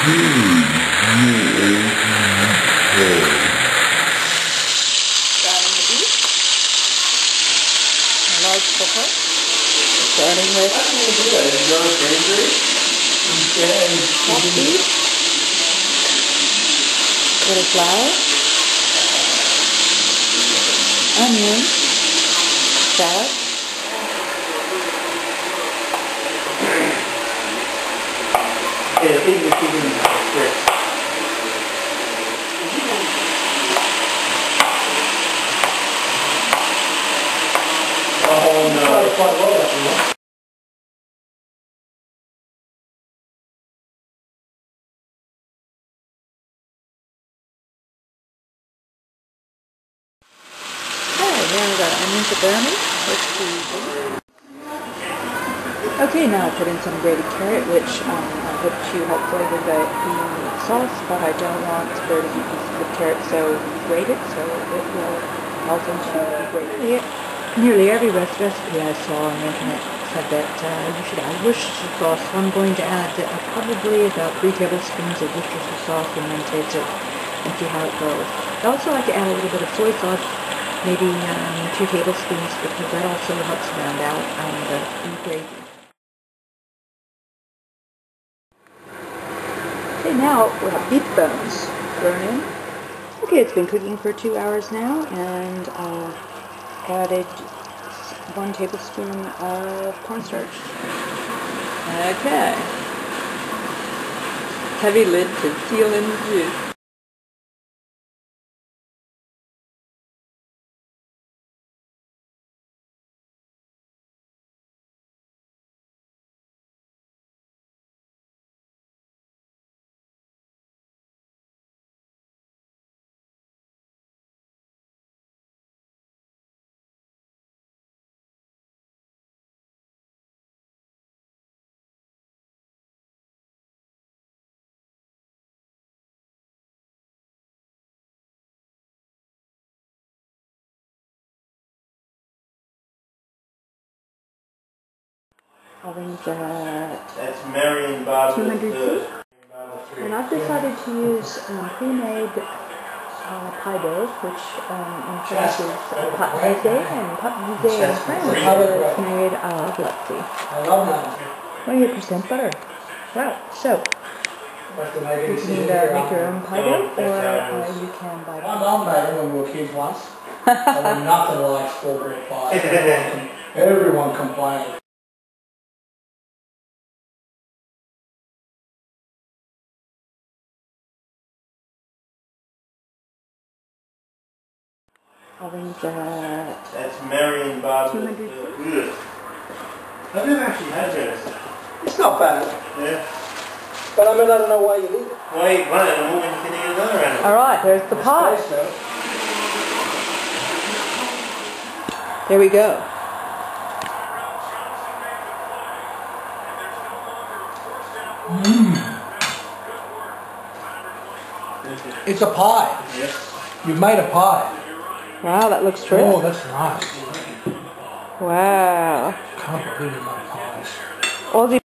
Large pepper, starting with hot beef, a little flour, onion, salad, Oh no, quite well actually. now I've got onions to garnish. Let's see. Okay, now I put in some grated carrot, which I hope to help flavor the sauce, but I don't want there to be pieces of carrot so grated, so it will melt into the gravy. Nearly every recipe I saw on the internet said that you should add Worcestershire sauce, so I'm going to add probably about 3 tablespoons of Worcestershire sauce and then taste it and see how it goes. I also like to add a little bit of soy sauce, maybe 2 tablespoons, because that also helps round out the gravy. Okay, now we'll have beef bones thrown in. Okay, it's been cooking for 2 hours now, and added 1 tablespoon of cornstarch. Okay. Heavy lid to seal in the juice. Ovens at That's Marion Bob 200 feet. And I've decided to use pre-made pie dough, which in French is pâte brisée, and pâte brisée in French is made of, let's see, 28% butter. Wow, so you can either make your own pie dough, or you can buy My mum made them when we were kids once. And nothing like store-bought pie. Everyone complained. ovens at That's Marion Bob 200 feet. I've never actually had this. It's not bad. Yeah. But I mean, I don't know why you leave it. Why eat one animal when you can eat another animal? Alright, there's the pie. There we go. It's a pie. Yes. You've made a pie. Wow, that looks terrific. Oh, that's nice. Wow. Can't believe you made pies. Aussie